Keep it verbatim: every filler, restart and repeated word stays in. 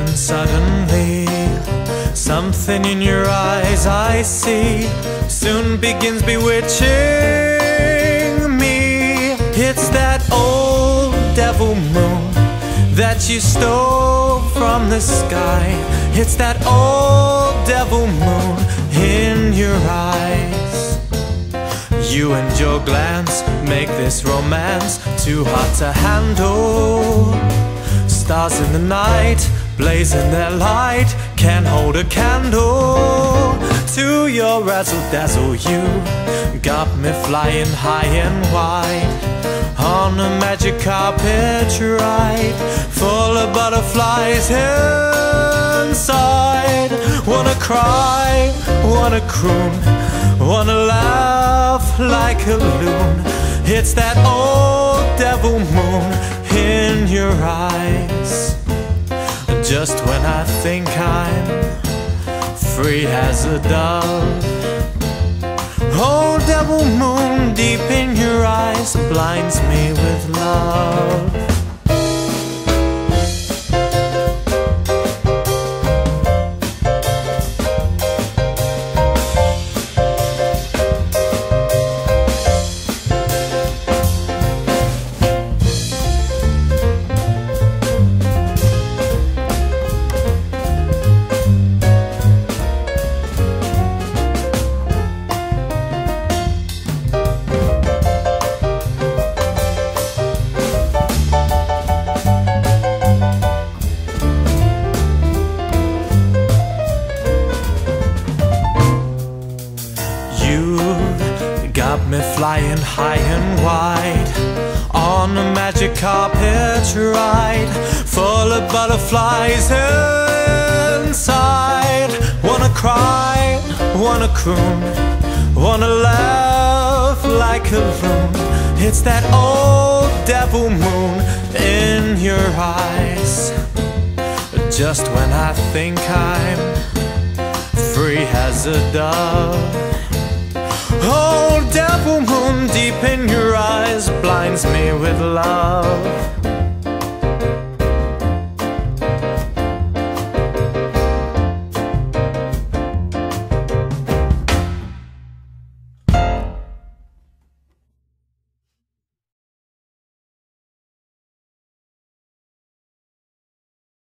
Then suddenly, something in your eyes I see soon begins bewitching me. It's that old devil moon that you stole from the sky. It's that old devil moon in your eyes. You and your glance make this romance too hot to handle. Stars in the night, blazing their light, can't hold a candle to your razzle-dazzle. You got me flying high and wide on a magic carpet ride, full of butterflies inside. Wanna cry, wanna croon, wanna laugh like a loon. It's that old devil moon in your eyes. Just when I think I'm free as a dove, old devil moon deep in your eyes blinds me with love. Got me flying high and wide on a magic carpet ride, full of butterflies inside. Wanna cry, wanna croon, wanna laugh like a loon. It's that old devil moon in your eyes. Just when I think I'm free as a dove, old devil moon deep in your eyes blinds me with love.